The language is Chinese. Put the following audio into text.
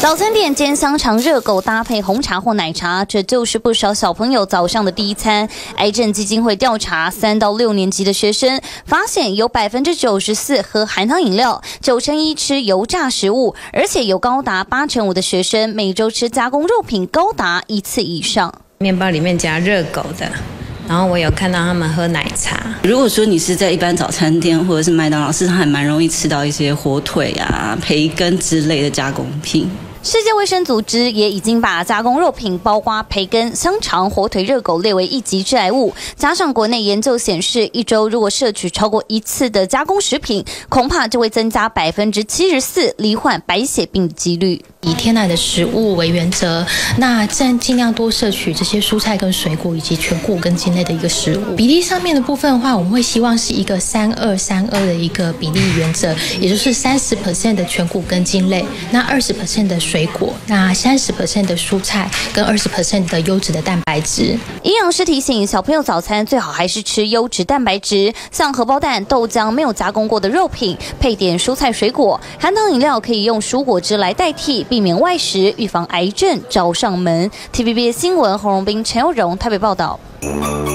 早餐店煎香肠、热狗搭配红茶或奶茶，这就是不少小朋友早上的第一餐。癌症基金会调查3到6年级的学生，发现有94%喝含糖饮料，91%吃油炸食物，而且有高达85%的学生每周吃加工肉品高达1次以上。 面包里面加热狗的。 然后我有看到他们喝奶茶。 如果说你是在一般早餐店或者是麦当劳，是它还蛮容易吃到一些火腿啊、培根之类的加工品。 世界卫生组织也已经把加工肉品，包括培根、香肠、火腿、热狗列为1级致癌物。加上国内研究显示，一周如果摄取超过1次的加工食品，恐怕就会增加74%罹患白血病的几率。 以天然的食物为原则，那尽量多摄取这些蔬菜跟水果以及全谷根茎类的一个食物。比例上面的部分的话，我们会希望是一个32-32的一个比例原则，也就是30% 的全谷根茎类，那20% 的水果，那30% 的蔬菜跟20% 的优质的蛋白质。 营养师提醒，小朋友早餐最好还是吃优质蛋白质，像荷包蛋、豆浆、没有加工过的肉品，配点蔬菜水果。含糖饮料可以用蔬果汁来代替，避免外食，预防癌症找上门。TVB 新闻侯荣斌、陈佑荣台北报道。